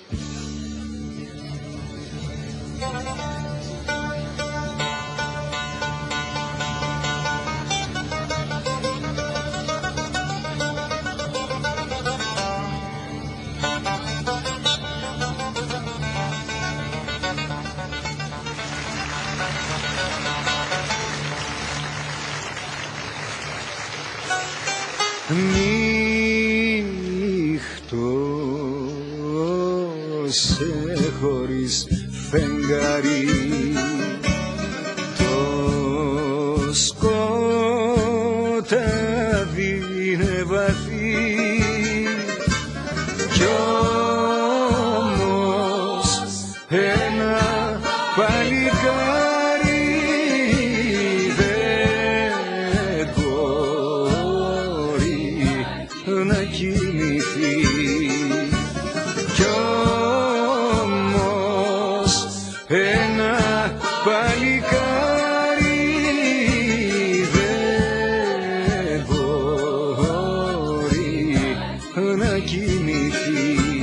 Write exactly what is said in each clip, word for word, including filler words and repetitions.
Νύχτωσε χωρίς φεγγάρι, το σκοτάδι είναι βαθύ κι όμως ένα παλικάρι δεν μπορεί να κοιμηθεί. Κι όμως ένα παλικάρι δεν μπορεί να κοιμηθεί.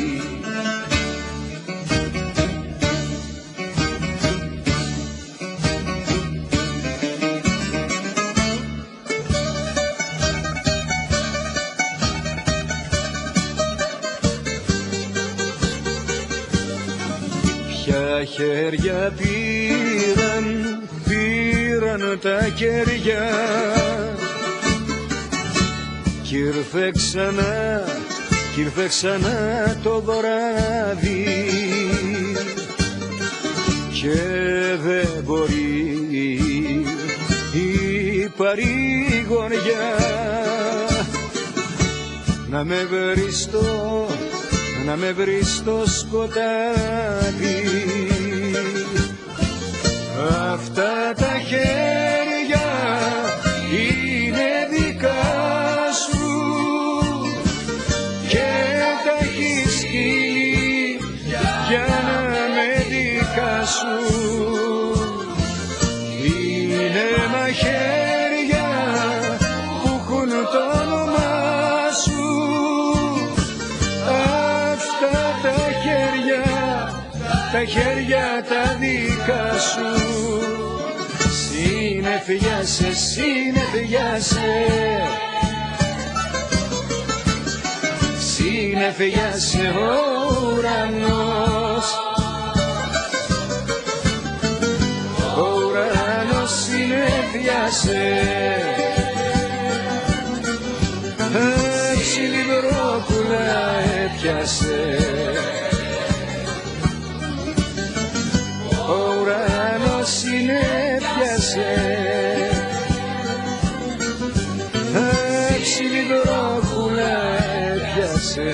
Ποια χέρια πήραν, πήραν τα κέρια κι ήρθε ξανά, κι ήρθε ξανά το βράδυ και δεν μπορεί η παρηγοριά να με βρει στο, να με βρει στο σκοτάδι. Αυτά τα χέρια είναι δικά σου και τα έχεις στείλει για να με δικά σου. Είναι μαχαίρια που έχουν το όνομά σου. Αυτά τα χέρια, τα χέρια τα δικά σου. Συνεφιάσε, συνεφιάσε, συνεφιάσε ο ουρανός. Ο ουρανός συνεφιάσε, έψιλη βρόκουλα έπιασε. Ο ουρανός συνέφιασε, έψιλη βρόκουλα έπιασε.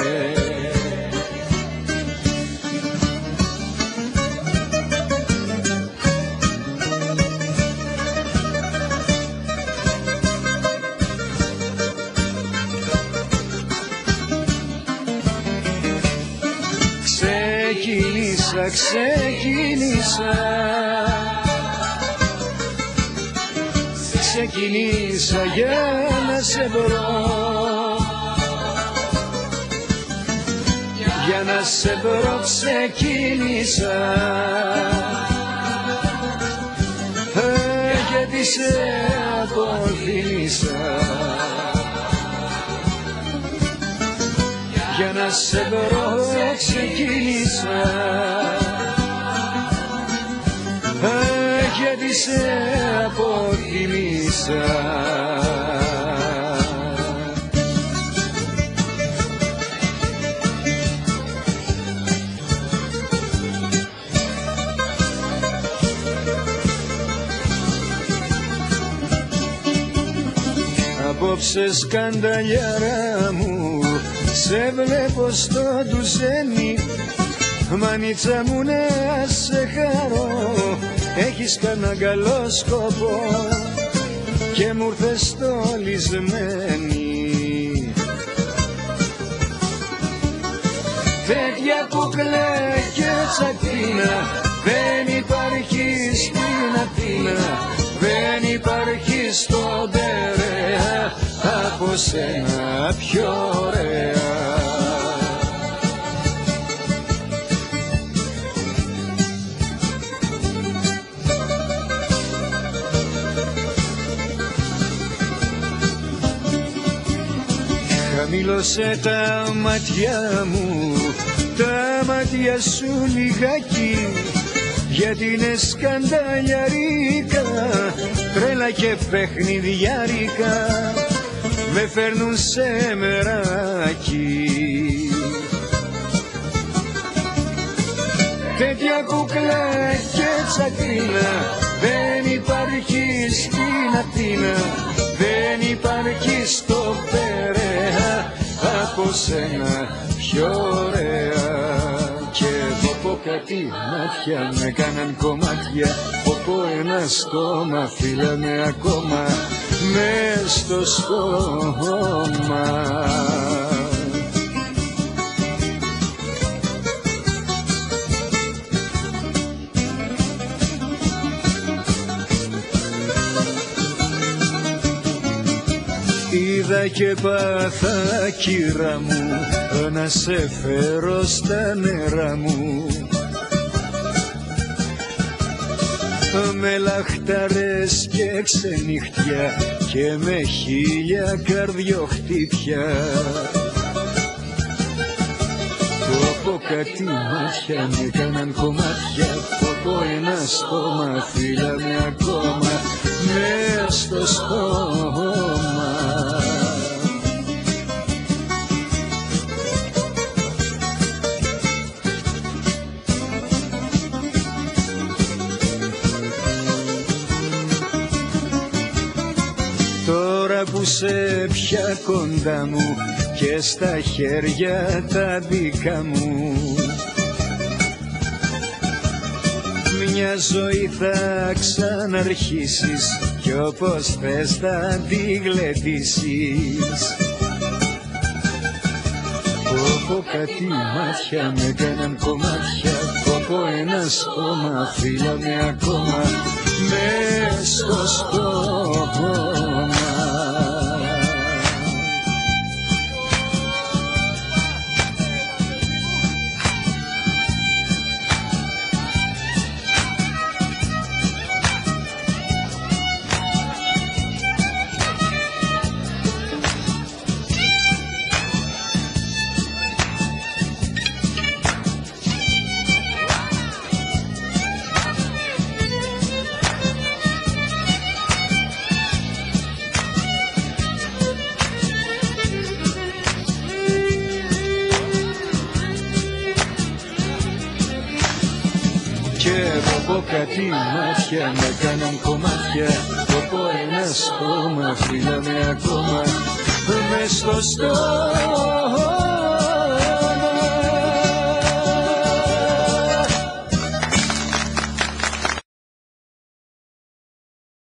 Ξεκίνησα, ξεκίνησα, ξεκίνησα για να σε βρω, για να σε βρω ξεκίνησα, γιατί σε αποθυμίσα. Για να σε βρω ξεκίνησα, γιατί σε αποθυμίσα. Απόψε σκανταλιάρα μου, σε βλέπω στο ντουζένι. Μανίτσα μου να σε χαρώ, έχεις κανένα καλό σκοπό και μου ήρθες στολισμένη. Τέτοια κουκλέ και τσακίνα δεν υπάρχει στην Αθήνα, δεν υπάρχει στον Τερέα από σένα πιο ωραία. Στήλωσε τα μάτια μου, τα μάτια σου λιγάκι, γιατί είναι σκανταλιαρίκα, τρέλα και παιχνιδιάρικα, με φέρνουν σε μεράκι. Τέτοια κούκλα και τσακρίνα δεν υπάρχει στην Αθήνα, δεν υπάρχει στο Περαία από σένα πιο ωραία. Και πω κάτι μάτια με κάναν κομμάτια, πω ένα στόμα φύλανε ακόμα μες στο στόμα. Είδα και πάθα κύρα μου, να σε φέρω στα νερά μου, με λαχταρές και ξενύχτια και με χίλια καρδιοχτύπια. Πω κάτι μάτια με κάναν κομμάτια, πω ένα στόμα φύλαμε ακόμα μες στο στόμα. Τώρα που σε πια κοντά μου και στα χέρια τα δικά μου, μια ζωή θα ξαναρχίσεις κι όπως θες θα τη γλεντήσεις. Πω κάτι μάτια με κάναν κομμάτια, πω ένα στόμα φύλαμε ακόμα μες στο στόμα. Και πω κάτι μάτια με κάναν κομμάτια, πω ένα στόμα φύλαμε ακόμα μες στο στόμα.